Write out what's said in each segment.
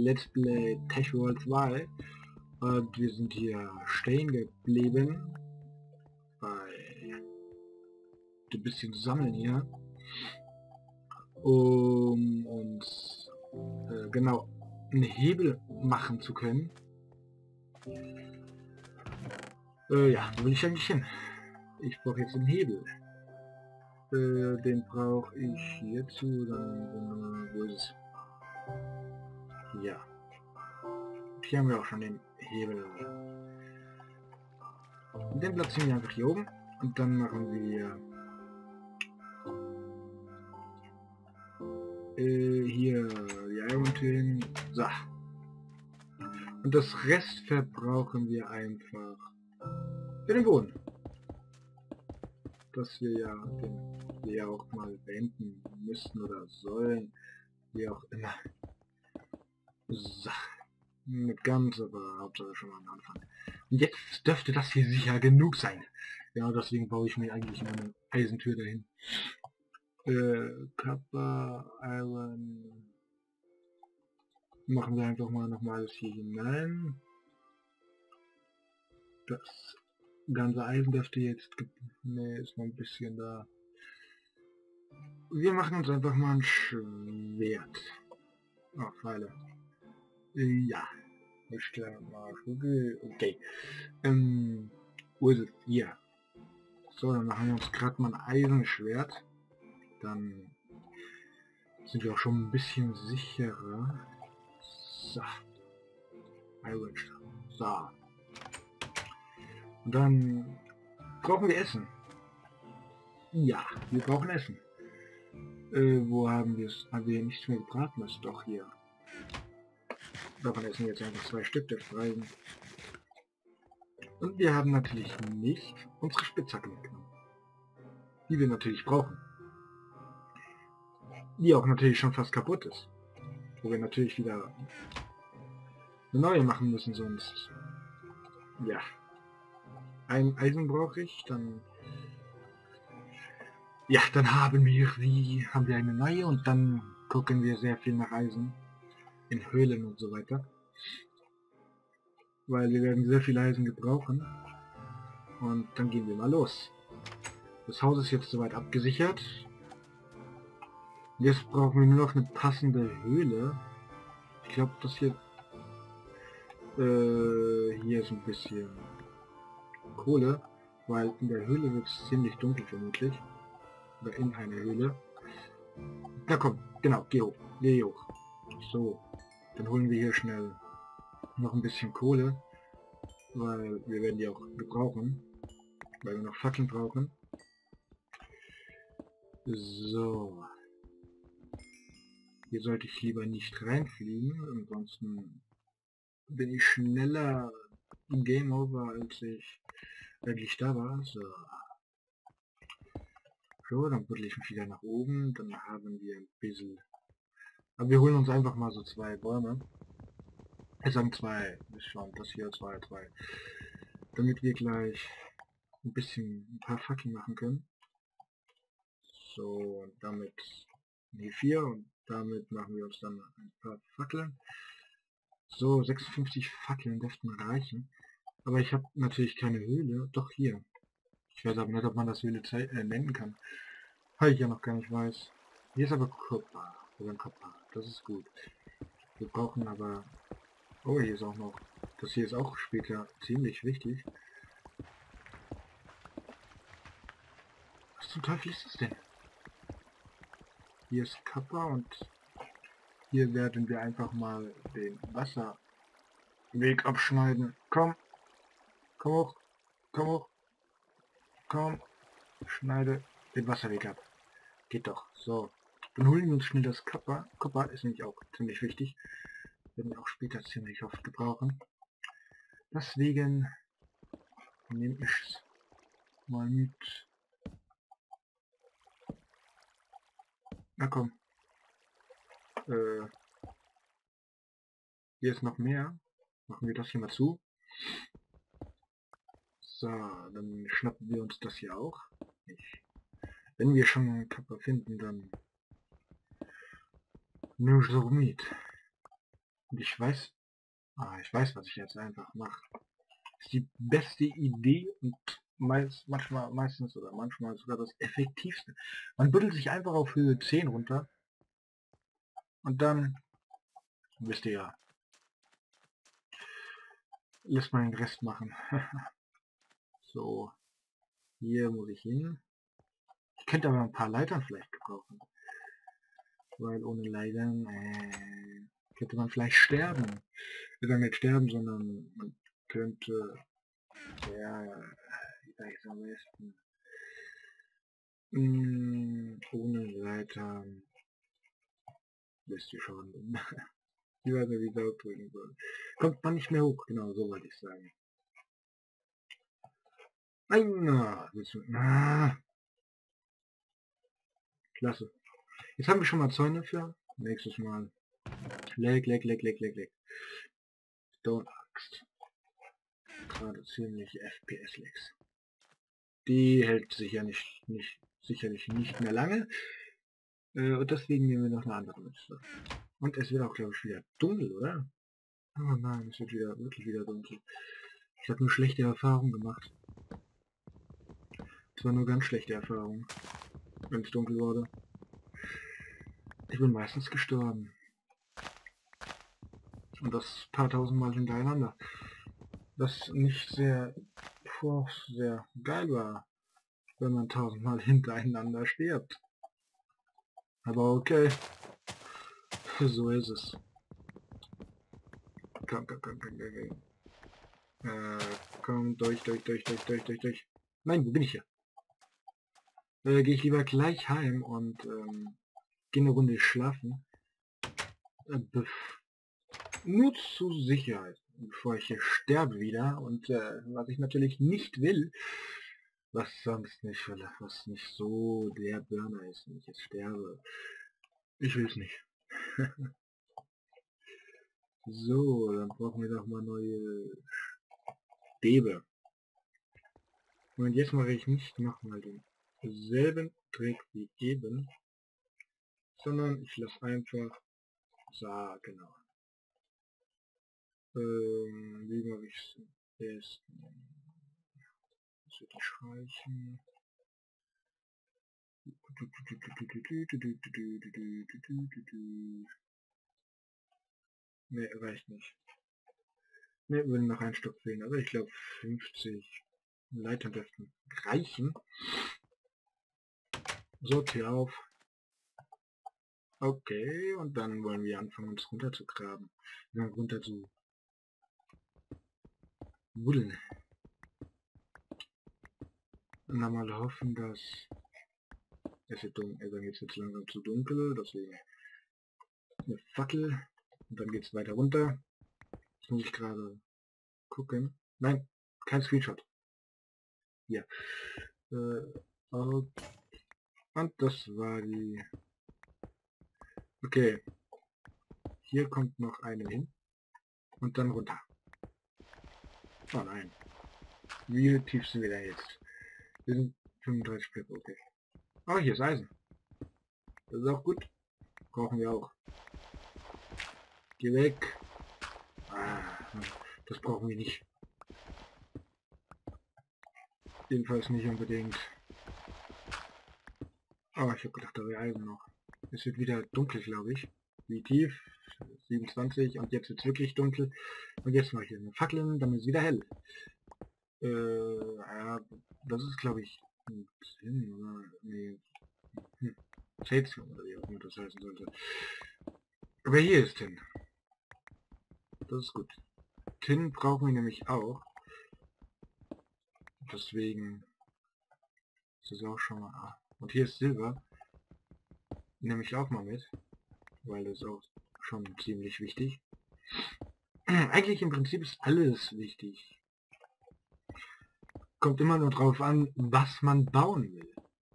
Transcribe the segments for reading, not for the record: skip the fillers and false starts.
Let's Play Tech World 2 und wir sind hier stehen geblieben bei ein bisschen sammeln hier, um uns genau einen Hebel machen zu können. Ja, wo will ich eigentlich hin? Ich brauche jetzt einen Hebel. Den brauche ich hierzu, dann wo ist es? Ja. Hier haben wir auch schon den Hebel. Den platzieren wir einfach hier oben und dann machen wir hier die Iron-Tür hin. So. Und das Rest verbrauchen wir einfach für den Boden. Dass wir ja auch mal beenden müssten oder sollen. Wie auch immer. So. Nicht ganz, aber Hauptsache schon mal am Anfang. Und jetzt dürfte das hier sicher genug sein. Ja, deswegen baue ich mir eigentlich eine Eisentür dahin. Copper, Iron. Machen wir einfach mal nochmal alles hier hinein. Das ganze Eisen dürfte jetzt... Ne, ist noch ein bisschen da. Wir machen uns einfach mal ein Schwert. Oh, Pfeile. Ja. Ich stelle mal Vögel. Okay. Wo ist es? Hier. So, dann machen wir uns gerade mal ein Eisenschwert. Dann sind wir auch schon ein bisschen sicherer. So. Eisenschwert. So. Und dann brauchen wir Essen. Ja, wir brauchen Essen. Wo haben wir es? Haben wir nichts mehr gebraten? Das ist doch hier. Davon essen wir jetzt einfach 2 Stück, das reichen. Und wir haben natürlich nicht unsere Spitzhacke mitgenommen. Die wir natürlich brauchen. Die auch natürlich schon fast kaputt ist. Wo wir natürlich wieder eine neue machen müssen, sonst... Ja. Ein Eisen brauche ich, dann... Ja, dann haben wir eine neue und dann gucken wir sehr viel nach Eisen. In Höhlen und so weiter. Weil wir werden sehr viel Eisen gebrauchen. Und dann gehen wir mal los. Das Haus ist jetzt soweit abgesichert. Jetzt brauchen wir nur noch eine passende Höhle. Ich glaube, das hier... hier ist ein bisschen Kohle. Weil in der Höhle wird es ziemlich dunkel vermutlich. Oder in einer Höhle. Na komm, genau, geh hoch. Geh hoch. So. Dann holen wir hier schnell noch ein bisschen Kohle, weil wir werden die auch gebrauchen, weil wir noch Fackeln brauchen. So. Hier sollte ich lieber nicht reinfliegen, ansonsten bin ich schneller im Game Over, als ich eigentlich da war. So. So, dann buddel ich mich wieder nach oben, dann haben wir ein bisschen... Aber wir holen uns einfach mal so 2 Bäume. Ich sage 2, ist schon das hier 2, damit wir gleich ein paar Fackeln machen können. So, und damit die 4 und damit machen wir uns dann ein paar Fackeln. So, 56 Fackeln dürften reichen. Aber ich habe natürlich keine Höhle. Doch hier. Ich weiß aber nicht, ob man das Höhle nennen kann. Weil ich ja noch gar nicht weiß. Hier ist aber Kupfer. Oder ein Kupfer. Das ist gut. Wir brauchen aber... Oh, hier ist auch noch... Das hier ist auch später ziemlich wichtig. Was zum Teufel ist das denn? Hier ist Kappa und hier werden wir einfach mal den Wasserweg abschneiden. Komm! Komm hoch! Komm hoch! Komm! Schneide den Wasserweg ab. Geht doch. So. Dann holen wir uns schnell das Kappa. Kappa ist nämlich auch ziemlich wichtig. Werden wir auch später ziemlich oft gebrauchen. Deswegen nehme ich es mal mit. Na komm. Hier ist noch mehr. Machen wir das hier mal zu. So, dann schnappen wir uns das hier auch. Wenn wir schon einen Kappa finden, dann nur so mit. Und ich weiß, was ich jetzt einfach mache. Das ist die beste Idee und meistens oder manchmal sogar das effektivste. Man buddelt sich einfach auf Höhe 10 runter und dann, wisst ihr ja, lässt man den Rest machen. So, hier muss ich hin. Ich könnte aber ein paar Leitern vielleicht gebrauchen. Weil ohne Leitern könnte man vielleicht sterben. Nicht sterben, sondern man könnte, ja, wie sag ich es am besten, ohne Leitern, wisst ihr schon. Ich weiß nicht, wie ich es ausdrücken soll. Kommt man nicht mehr hoch, genau, so wollte ich sagen. Klasse. Jetzt haben wir schon mal Zäune für nächstes Mal. Leck. Stone Axt. Gerade ziemlich FPS-Lecks. Die hält sicherlich nicht mehr lange. Und deswegen nehmen wir noch eine andere Mütze. Und es wird auch, glaube ich, wieder dunkel, oder? Oh nein, es wird wirklich wieder dunkel. Ich habe nur schlechte Erfahrungen gemacht. Es war nur ganz schlechte Erfahrungen, wenn es dunkel wurde. Ich bin meistens gestorben. Und das paar tausendmal hintereinander. Was nicht sehr geil war, wenn man tausendmal hintereinander stirbt. Aber okay, so ist es. Komm, durch. Nein, wo bin ich hier? Gehe ich lieber gleich heim und gehe eine Runde schlafen. Nur zur Sicherheit, bevor ich hier sterbe wieder. Und was ich natürlich nicht will, was nicht so der Burner ist, wenn ich jetzt sterbe. Ich will es nicht. So, dann brauchen wir doch mal neue Stäbe. Und jetzt mache ich nicht nochmal denselben Trick wie eben, sondern ich lasse einfach, so, genau. Wie mache ich es am besten? Das wird nicht reichen. Ne, reicht nicht. Ne, würden noch ein Stück fehlen, aber ich glaube 50 Leitern dürften reichen. Sortier auf. Okay, und dann wollen wir anfangen, uns runterzugraben. Runter zu buddeln. Und dann mal hoffen, dass es wird dunkel, jetzt wird es langsam zu dunkel, deswegen eine Fackel. Und dann geht es weiter runter. Jetzt muss ich gerade gucken. Nein, kein Screenshot. Hier. Und das war die... Okay. Hier kommt noch eine hin. Und dann runter. Oh nein. Wie tief sind wir da jetzt? Wir sind 35 Blöcke, okay. Oh, hier ist Eisen. Das ist auch gut. Brauchen wir auch. Geh weg. Das brauchen wir nicht. Jedenfalls nicht unbedingt. Oh, ich habe gedacht, da wäre Eisen noch. Es wird wieder dunkel, glaube ich. Wie tief? 27 und jetzt wird es wirklich dunkel. Und jetzt mache ich hier eine Fackel, dann ist es wieder hell. Ja, das ist, glaube ich, ein Tin, oder? Nee. Satan, oder wie auch immer das heißen sollte. Aber hier ist Tin. Das ist gut. Tin brauchen wir nämlich auch. Deswegen ist es auch schon mal... Ah. Und hier ist Silber. Nehme ich auch mal mit. Weil das ist auch schon ziemlich wichtig. Eigentlich im Prinzip ist alles wichtig. Kommt immer nur drauf an, was man bauen will.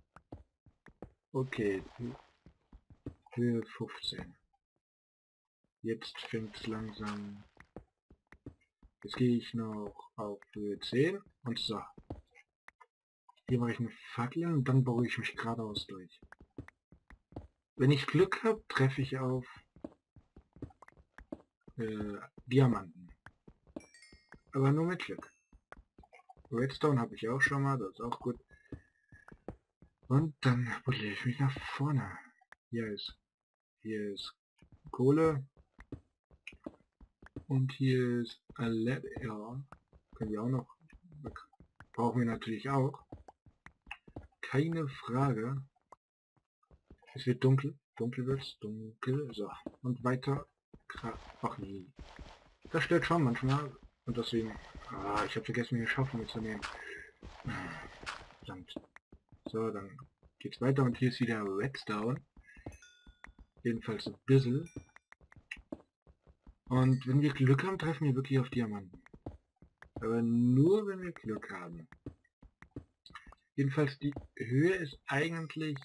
Okay. Höhe 15. Jetzt fängt es langsam... Jetzt gehe ich noch auf Höhe 10 und so. Hier mache ich eine Fackel und dann baue ich mich geradeaus durch. Wenn ich Glück habe, treffe ich auf Diamanten. Aber nur mit Glück. Redstone habe ich auch schon mal, das ist auch gut. Und dann buddel ich mich nach vorne. Hier ist Kohle. Und hier ist LED. Ja, können wir auch noch. Brauchen wir natürlich auch. Keine Frage. Es wird dunkel. Dunkel wird's. Dunkel. So. Und weiter. Ach nee. Das stört schon manchmal. Und deswegen... Ah, ich habe vergessen, mir eine Schaufel mitzunehmen. Verdammt. So, dann geht's weiter. Und hier ist wieder Redstone. Jedenfalls ein bisschen. Und wenn wir Glück haben, treffen wir wirklich auf Diamanten. Aber nur, wenn wir Glück haben. Jedenfalls die Höhe ist eigentlich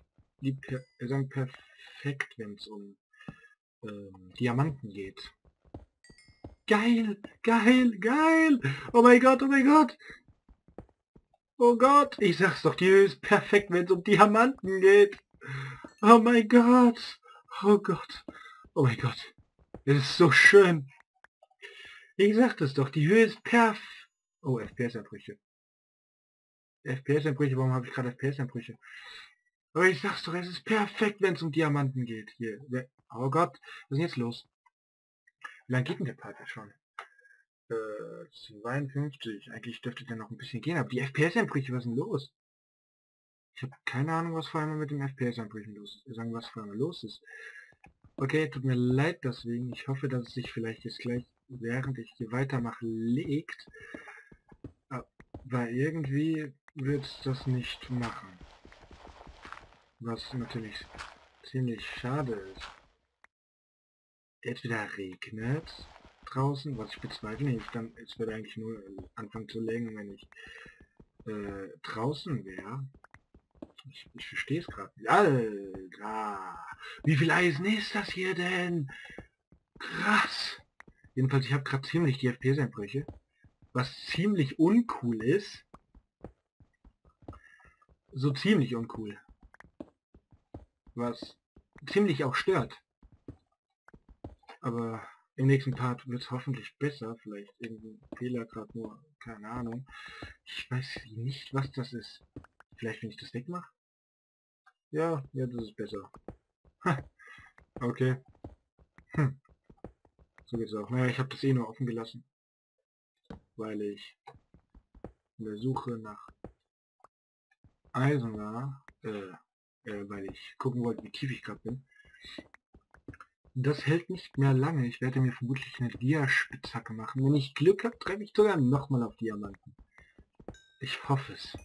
perfekt, wenn es um Diamanten geht. Geil, geil, geil! Oh mein Gott, oh mein Gott! Oh Gott, ich sag's doch, die Höhe ist perfekt, wenn es um Diamanten geht. Oh mein Gott, oh Gott, oh mein Gott. Es ist so schön. Ich sag das doch, die Höhe ist perfekt. Oh, FPS-Einbrüche. FPS-Einbrüche, warum habe ich gerade FPS-Einbrüche? Aber ich sag's doch, es ist perfekt, wenn es um Diamanten geht. Hier. Oh Gott, was ist denn jetzt los? Wie lange geht denn der Part jetzt schon? 52. Eigentlich dürfte der noch ein bisschen gehen, aber die FPS-Einbrüche, was ist denn los? Ich habe keine Ahnung, was vor allem mit den FPS-Einbrüchen los ist. Sagen, was vor allem los ist. Okay, tut mir leid deswegen. Ich hoffe, dass es sich vielleicht jetzt gleich, während ich hier weitermache, legt. Aber irgendwie wird es das nicht machen. Was natürlich ziemlich schade ist. Jetzt wieder regnet draußen, was ich bezweifle nicht. Dann, es würde eigentlich nur anfangen zu regnen, wenn ich draußen wäre. Ich verstehe es gerade. Alter! Wie viel Eisen ist das hier denn? Krass! Jedenfalls, ich habe gerade ziemlich die FPS-Einbrüche. Was ziemlich uncool ist. So ziemlich uncool. Was ziemlich auch stört. Aber im nächsten Part wird es hoffentlich besser. Vielleicht irgendein Fehler gerade nur. Keine Ahnung. Ich weiß nicht, was das ist. Vielleicht, wenn ich das wegmache? Ja, ja, das ist besser. Ha, okay. Hm, so geht's auch. Naja, ich habe das eh nur offen gelassen. Weil ich in der Suche nach Eisen war. Weil ich gucken wollte, wie tief ich gerade bin. Das hält nicht mehr lange. Ich werde mir vermutlich eine Dia-Spitzhacke machen. Wenn ich Glück habe, treffe ich sogar nochmal auf Diamanten. Ich hoffe es.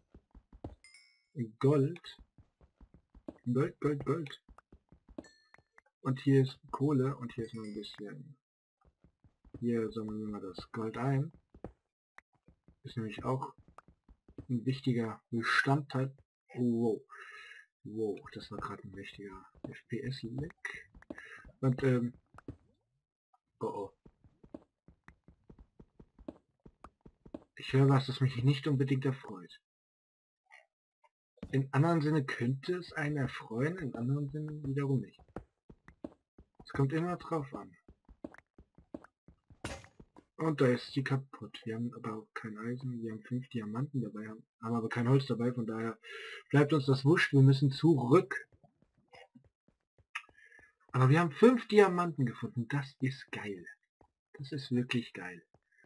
Gold. Gold, Gold, Gold. Und hier ist Kohle und hier ist noch ein bisschen. Hier sammeln wir mal das Gold ein. Ist nämlich auch ein wichtiger Bestandteil. Oh, wow. Wow, das war gerade ein wichtiger FPS-Leck. Und oh oh. Ich höre was, das mich nicht unbedingt erfreut. In anderen Sinne könnte es einen erfreuen, in anderen Sinne wiederum nicht. Es kommt immer drauf an. Und da ist die kaputt. Wir haben aber auch kein Eisen, wir haben 5 Diamanten dabei, haben aber kein Holz dabei, von daher bleibt uns das wurscht, wir müssen zurück. Aber wir haben 5 Diamanten gefunden, das ist geil. Das ist wirklich geil.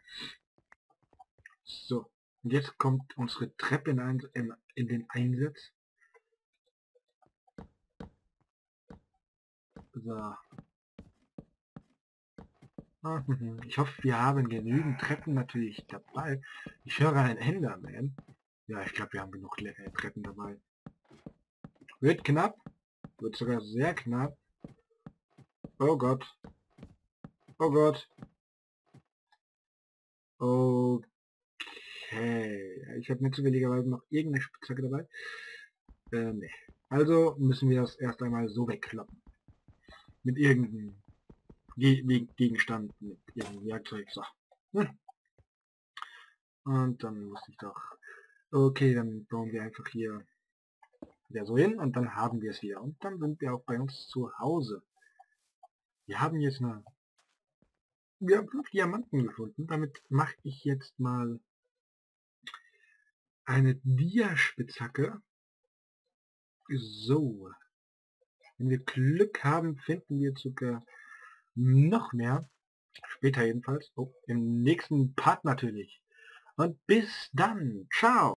So, und jetzt kommt unsere Treppe in den Einsatz. So. Ich hoffe, wir haben genügend Treppen natürlich dabei. Ich höre einen Enderman. Ja, ich glaube, wir haben genug Treppen dabei. Wird knapp. Wird sogar sehr knapp. Oh Gott. Oh Gott. Okay. Ich habe nicht zufälligerweise noch irgendeine Spitzhacke dabei. Nee. Also müssen wir das erst einmal so wegkloppen. Mit irgendeinem Gegenstand, mit irgendeinem Werkzeug. So. Und dann muss ich doch... Okay, dann bauen wir einfach hier wieder so hin und dann haben wir es wieder. Und dann sind wir auch bei uns zu Hause. Wir haben jetzt eine Wir haben 5 Diamanten gefunden. Damit mache ich jetzt mal eine Diaspitzhacke. So. Wenn wir Glück haben, finden wir sogar noch mehr. Später jedenfalls. Oh, im nächsten Part natürlich. Und bis dann. Ciao.